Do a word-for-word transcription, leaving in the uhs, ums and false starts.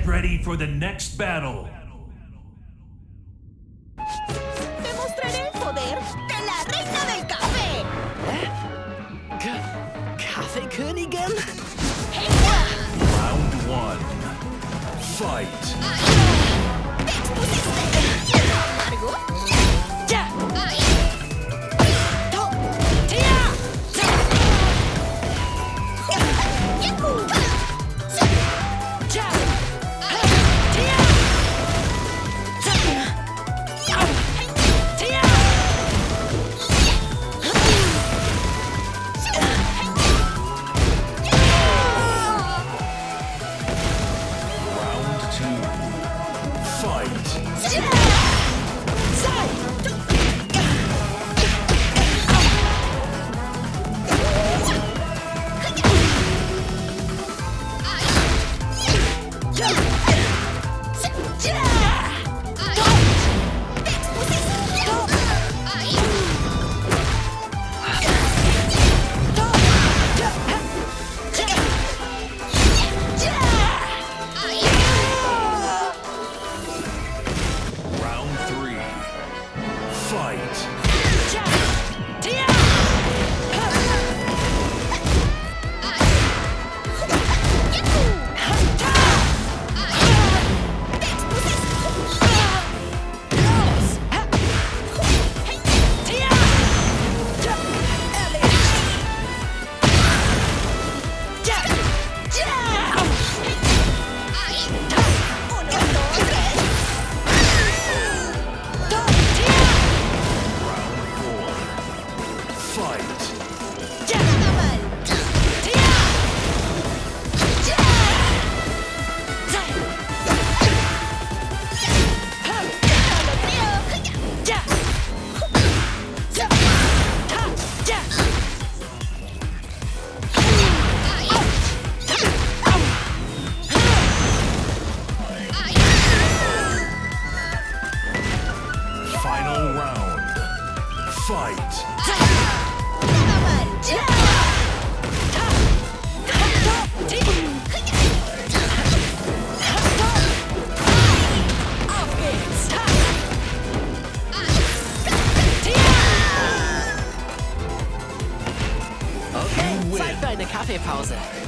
ready for the next battle. ¡Te mostraré el poder de la reina del café! K Kaffeekönigin? Round one. Fight. ¡Te expusiste! ¿Largo? ¡Ya! Final round. Fight. Okay, Zeit für eine Kaffeepause.